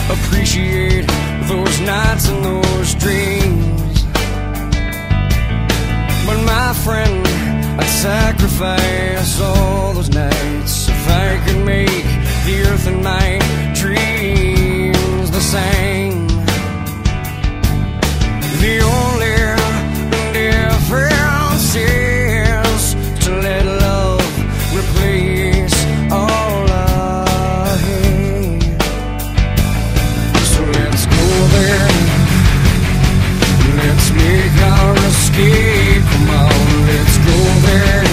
appreciate those nights and those dreams. But my friend, I'd sacrifice all those nights if I could make the earth and my dreams the same. The only difference is to let love replace all I hate. So let's go there, let's make our escape. Come on, let's go there.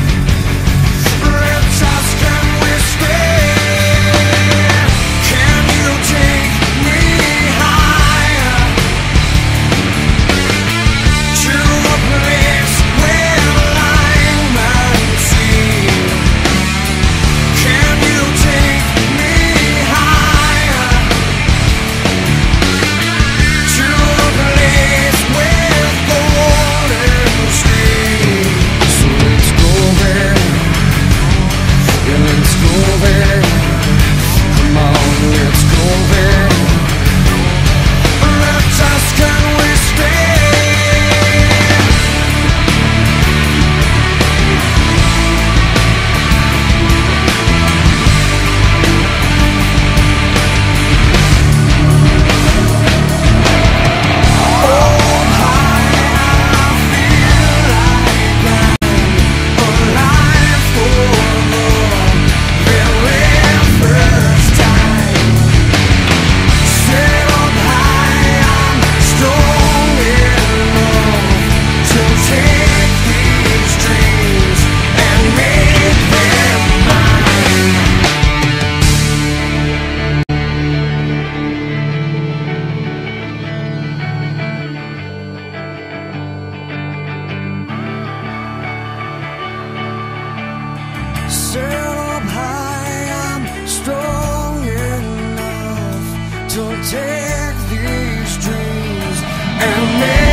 Let's ask, can we stay? Can you take me higher to a place where lying might see? Can you take me higher to a place with golden streams? So let's go there, yeah, let's go there. Come on, let's go there. Let's ask, can we stay? Sail up high, I'm strong enough to take these dreams and make